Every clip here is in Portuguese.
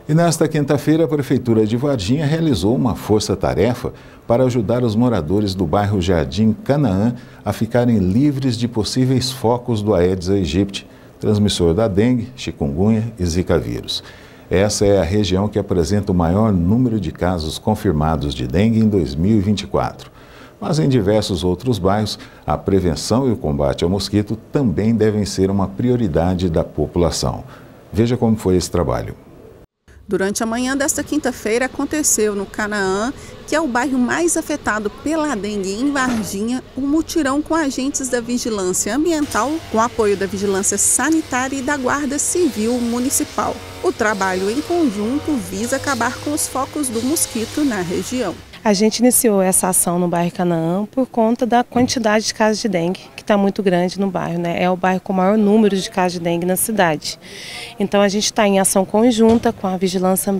E nesta quinta-feira, a Prefeitura de Varginha realizou uma força-tarefa para ajudar os moradores do bairro Jardim Canaã a ficarem livres de possíveis focos do Aedes aegypti, transmissor da dengue, chikungunya e zika vírus. Essa é a região que apresenta o maior número de casos confirmados de dengue em 2024. Mas em diversos outros bairros, a prevenção e o combate ao mosquito também devem ser uma prioridade da população. Veja como foi esse trabalho. Durante a manhã desta quinta-feira aconteceu no Canaã, que é o bairro mais afetado pela dengue em Varginha, um mutirão com agentes da Vigilância Ambiental, com apoio da Vigilância Sanitária e da Guarda Civil Municipal. O trabalho em conjunto visa acabar com os focos do mosquito na região. A gente iniciou essa ação no bairro Canaã por conta da quantidade de casos de dengue, que está muito grande no bairro, né? É o bairro com o maior número de casos de dengue na cidade. Então a gente está em ação conjunta com a Vigilância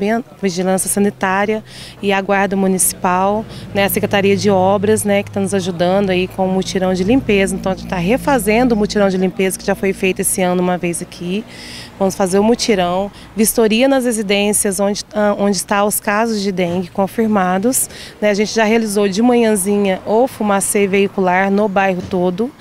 Sanitária e a Guarda Municipal, né? A Secretaria de Obras, né? Que está nos ajudando aí com o mutirão de limpeza. Então a gente está refazendo o mutirão de limpeza que já foi feito esse ano uma vez aqui. Vamos fazer o mutirão, vistoria nas residências onde estão os casos de dengue confirmados. A gente já realizou de manhãzinha o fumacê veicular no bairro todo.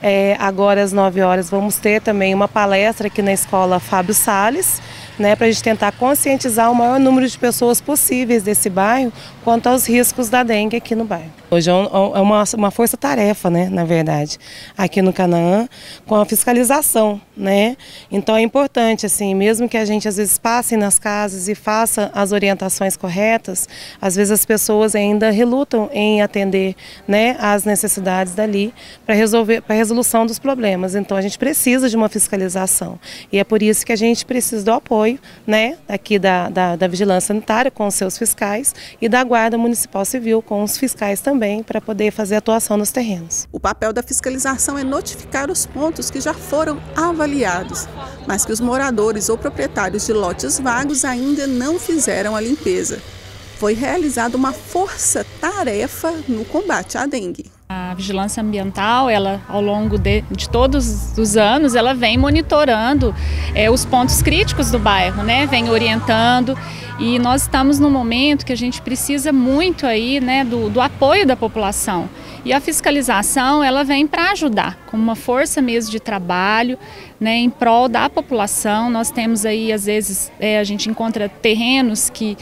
Agora às 9 horas vamos ter também uma palestra aqui na escola Fábio Salles, né, para a gente tentar conscientizar o maior número de pessoas possíveis desse bairro quanto aos riscos da dengue aqui no bairro. Hoje é uma força-tarefa, né, na verdade, aqui no Canaã, com a fiscalização, né? Então é importante, assim, mesmo que a gente às vezes passe nas casas e faça as orientações corretas, às vezes as pessoas ainda relutam em atender, né, as necessidades dali para a resolução dos problemas. Então a gente precisa de uma fiscalização e é por isso que a gente precisa do apoio, né, aqui da Vigilância Sanitária com os seus fiscais e da Guarda Municipal Civil com os fiscais também, para poder fazer atuação nos terrenos. O papel da fiscalização é notificar os pontos que já foram avaliados, mas que os moradores ou proprietários de lotes vagos ainda não fizeram a limpeza. Foi realizada uma força-tarefa no combate à dengue. A vigilância ambiental, ela, ao longo de todos os anos, ela vem monitorando os pontos críticos do bairro, né? Vem orientando, e nós estamos num momento que a gente precisa muito aí, né, do apoio da população. E a fiscalização, ela vem para ajudar, como uma força mesmo de trabalho, né, em prol da população. Nós temos aí, às vezes, a gente encontra terrenos que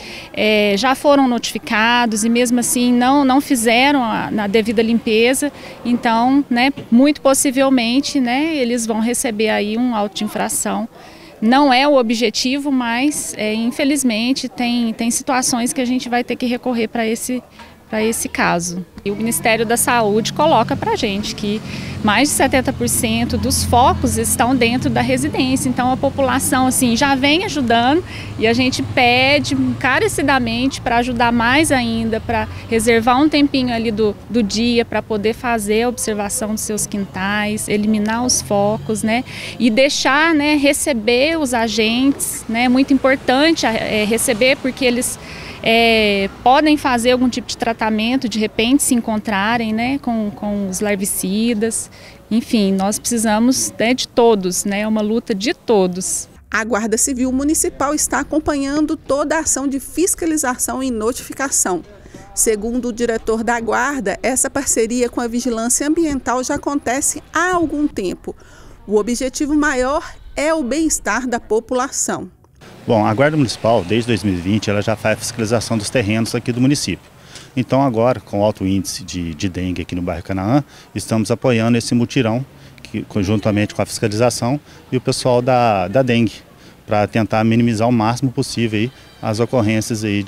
já foram notificados e mesmo assim não fizeram na devida limpeza. Então, né, muito possivelmente, né, eles vão receber aí um auto de infração. Não é o objetivo, mas infelizmente tem situações que a gente vai ter que recorrer para esse caso. E o Ministério da Saúde coloca para a gente que mais de 70% dos focos estão dentro da residência. Então a população assim, já vem ajudando e a gente pede encarecidamente para ajudar mais ainda, para reservar um tempinho ali do dia para poder fazer a observação dos seus quintais, eliminar os focos, né? E deixar, né, receber os agentes, né? Muito importante receber, porque eles podem fazer algum tipo de tratamento, de repente se encontrarem, né, com os larvicidas. Enfim, nós precisamos, né, de todos, né, é uma luta de todos. A Guarda Civil Municipal está acompanhando toda a ação de fiscalização e notificação. Segundo o diretor da Guarda, essa parceria com a Vigilância Ambiental já acontece há algum tempo. O objetivo maior é o bem-estar da população. Bom, a Guarda Municipal, desde 2020, ela já faz a fiscalização dos terrenos aqui do município. Então agora, com o alto índice de dengue aqui no bairro Canaã, estamos apoiando esse mutirão, conjuntamente com a fiscalização e o pessoal da dengue, para tentar minimizar o máximo possível aí as ocorrências aí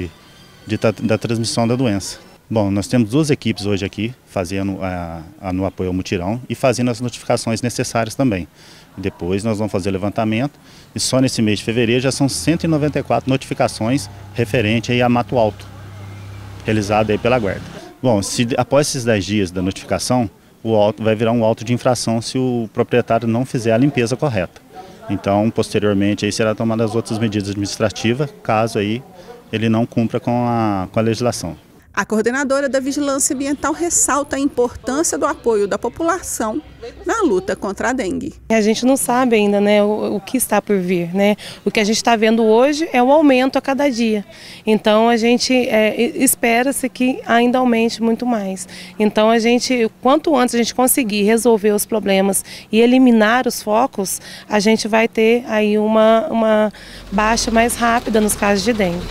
da transmissão da doença. Bom, nós temos 2 equipes hoje aqui fazendo no apoio ao mutirão e fazendo as notificações necessárias também. Depois nós vamos fazer o levantamento e só nesse mês de fevereiro já são 194 notificações referente aí a Mato Alto, realizado aí pela Guarda. Bom, após esses 10 dias da notificação, vai virar um auto de infração se o proprietário não fizer a limpeza correta. Então, posteriormente, aí será tomadas as outras medidas administrativas, caso aí ele não cumpra com a legislação. A coordenadora da Vigilância Ambiental ressalta a importância do apoio da população na luta contra a dengue. A gente não sabe ainda, né, o que está por vir, né? O que a gente está vendo hoje é um aumento a cada dia. Então a gente espera-se que ainda aumente muito mais. Então quanto antes a gente conseguir resolver os problemas e eliminar os focos, a gente vai ter aí uma baixa mais rápida nos casos de dengue.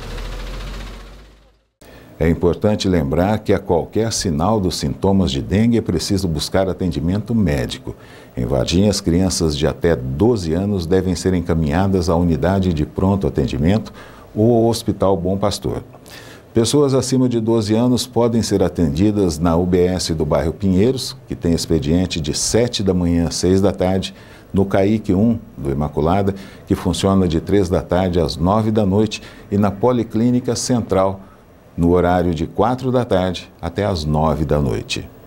É importante lembrar que a qualquer sinal dos sintomas de dengue é preciso buscar atendimento médico. Em Varginha, as crianças de até 12 anos devem ser encaminhadas à unidade de pronto atendimento ou ao Hospital Bom Pastor. Pessoas acima de 12 anos podem ser atendidas na UBS do bairro Pinheiros, que tem expediente de 7 da manhã às 6 da tarde, no CAIC 1 do Imaculada, que funciona de 3 da tarde às 9 da noite, e na Policlínica Central, no horário de 4 da tarde até às 9 da noite.